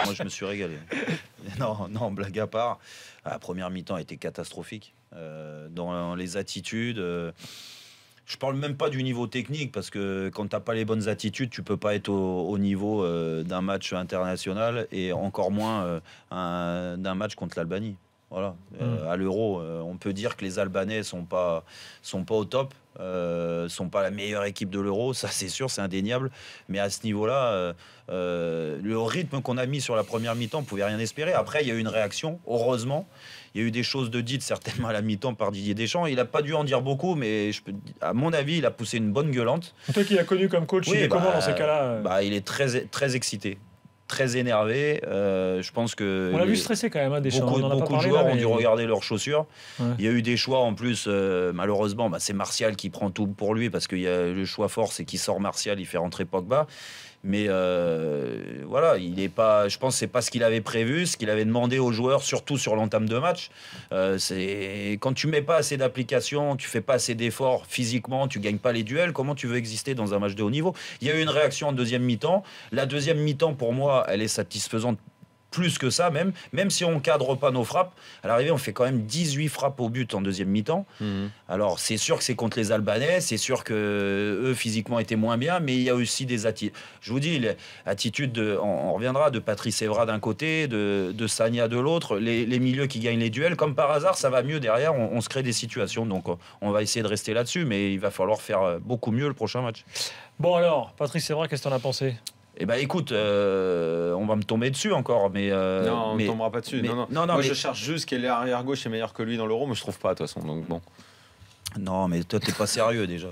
moi, je me suis régalé. Non, non, blague à part. La première mi-temps a été catastrophique. Dans les attitudes... je parle même pas du niveau technique, parce que quand tu n'as pas les bonnes attitudes, tu peux pas être au niveau d'un match international, et encore moins d'un match contre l'Albanie. Voilà. À l'Euro, on peut dire que les Albanais sont pas au top, sont pas la meilleure équipe de l'Euro, ça c'est sûr, c'est indéniable. Mais à ce niveau-là, le rythme qu'on a mis sur la première mi-temps, on pouvait rien espérer. Après, il y a eu une réaction, heureusement. Il y a eu des choses de dites certainement à la mi-temps par Didier Deschamps. Il n'a pas dû en dire beaucoup, mais à mon avis, il a poussé une bonne gueulante. Toi qui l'as connu comme coach, il est comment dans ces cas-là? Il est très excité, très énervé. Je pense que... On l'a vu stresser quand même, hein, Deschamps. Beaucoup de joueurs ont dû regarder leurs chaussures. Ouais. Il y a eu des choix en plus, malheureusement, c'est Martial qui prend tout pour lui, parce qu'il y a le choix fort, c'est qu'il sort Martial, il fait rentrer Pogba. Mais voilà, il est pas. Je pense que c'est pas ce qu'il avait prévu, ce qu'il avait demandé aux joueurs, surtout sur l'entame de match. C'est quand tu mets pas assez d'application, tu fais pas assez d'efforts physiquement, tu gagnes pas les duels. Comment tu veux exister dans un match de haut niveau? Il y a eu une réaction en deuxième mi-temps. La deuxième mi-temps, pour moi, elle est satisfaisante. Plus que ça, même si on ne cadre pas nos frappes, à l'arrivée, on fait quand même 18 frappes au but en deuxième mi-temps. Alors, c'est sûr que c'est contre les Albanais, c'est sûr qu'eux, physiquement, étaient moins bien, mais il y a aussi des attitudes. Je vous dis, l'attitude, on reviendra, de Patrice Evra d'un côté, de Sagna de l'autre, les milieux qui gagnent les duels. Comme par hasard, ça va mieux derrière, on se crée des situations. Donc, on va essayer de rester là-dessus, mais il va falloir faire beaucoup mieux le prochain match. Bon alors, Patrice Evra, qu'est-ce que tu en as pensé ? Eh ben écoute, on va me tomber dessus encore, mais non, on ne tombera pas dessus. Non. Moi, je cherche juste quel arrière gauche est meilleur que lui dans l'Euro, mais je trouve pas de toute façon. Donc bon. Non, mais toi, t'es pas sérieux déjà.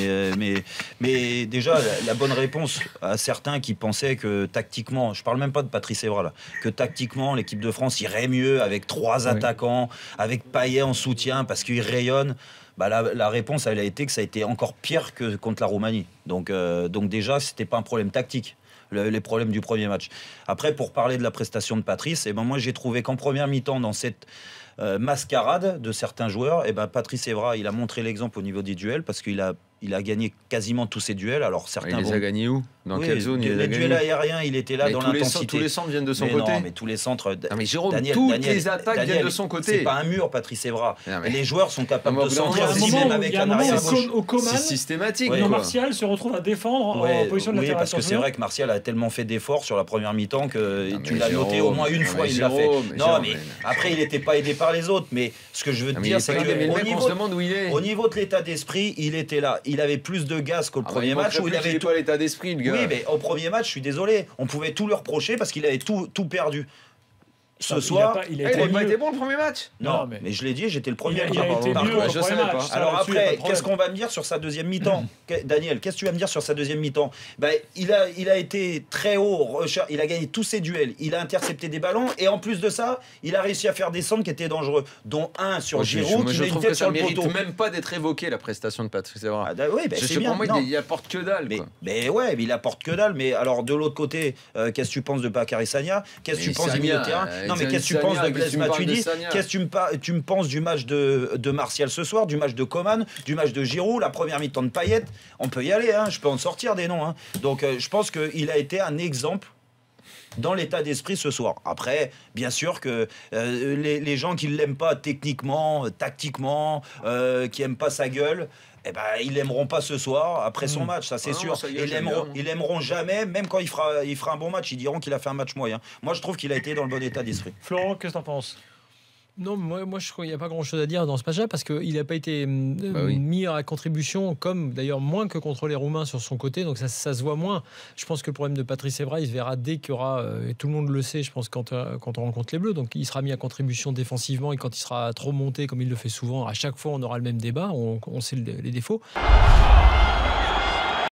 Mais déjà, la bonne réponse à certains qui pensaient que tactiquement, je parle même pas de Patrice Evra là, que tactiquement l'équipe de France irait mieux avec 3 attaquants, avec Payet en soutien parce qu'il rayonne. La réponse, elle a été que ça a été encore pire que contre la Roumanie. Donc déjà, c'était pas un problème tactique. Les problèmes du premier match. Après, pour parler de la prestation de Patrice, moi j'ai trouvé qu'en première mi-temps, dans cette mascarade de certains joueurs, Patrice Evra, il a montré l'exemple au niveau des duels, parce qu'il a gagné quasiment tous ses duels. Alors certains il les a gagnés où? Dans quelle zone? Les duels aériens, il était là dans l'intensité. Tous les centres viennent de son côté. Non, mais tous les centres. Non, mais Jérôme, toutes les attaques viennent de son côté. C'est pas un mur, Patrice Evra. Les joueurs sont capables de centrer aussi, même avec un arrière gauche. C'est systématique. Martial se retrouve à défendre en position de latéral. Oui, parce que c'est vrai que Martial a tellement fait d'efforts sur la première mi-temps que tu l'as noté au moins une fois, il l'a fait. Non, mais après, il n'était pas aidé par les autres. Mais ce que je veux te dire, c'est qu'au niveau de l'état d'esprit, il était là. Il avait plus de gaz qu'au premier match où il avait pas l'état d'esprit, le gars. Oui, mais au premier match, je suis désolé, on pouvait tout lui reprocher parce qu'il avait tout perdu. Ce soir, il a pas été bon le premier match. Non, mais je l'ai dit, j'étais le premier. Je savais pas. Alors après, qu'est-ce qu'on va me dire sur sa deuxième mi-temps? Daniel, qu'est-ce que tu vas me dire sur sa deuxième mi-temps? Il a été très haut, il a gagné tous ses duels, il a intercepté des ballons, et en plus de ça, il a réussi à faire des centres qui étaient dangereux, dont un sur Giroud qui met une tête sur le poteau. Ça mérite même pas d'être évoqué, la prestation de Patrice Evra. C'est bien. Pour moi, il apporte que dalle. Mais il apporte que dalle. Mais alors de l'autre côté, qu'est-ce que tu penses de Bakary Sagna? Qu'est-ce que tu penses du milieu de terrain? Non, mais qu'est-ce que tu penses de Blaise Matuidi? Qu'est-ce que tu me penses du match de Martial ce soir, du match de Coman, du match de Giroud, la première mi-temps de Payet? On peut y aller, je peux en sortir des noms. Donc je pense qu'il a été un exemple dans l'état d'esprit ce soir. Après, bien sûr que les gens qui ne l'aiment pas techniquement, tactiquement, qui n'aiment pas sa gueule, ils l'aimeront pas ce soir après son match, ça c'est sûr. Ils l'aimeront jamais, même quand il fera un bon match, ils diront qu'il a fait un match moyen. Moi je trouve qu'il a été dans le bon état d'esprit. Florent, qu'est-ce que t'en penses? Non, moi je crois qu'il n'y a pas grand-chose à dire dans ce match-là, parce qu'il n'a pas été mis à contribution, comme d'ailleurs moins que contre les Roumains sur son côté, donc ça se voit moins. Je pense que le problème de Patrice Evra, il se verra dès qu'il y aura, et tout le monde le sait, je pense, quand on rencontre les Bleus, donc il sera mis à contribution défensivement, et quand il sera trop monté, comme il le fait souvent, à chaque fois on aura le même débat, on sait les défauts.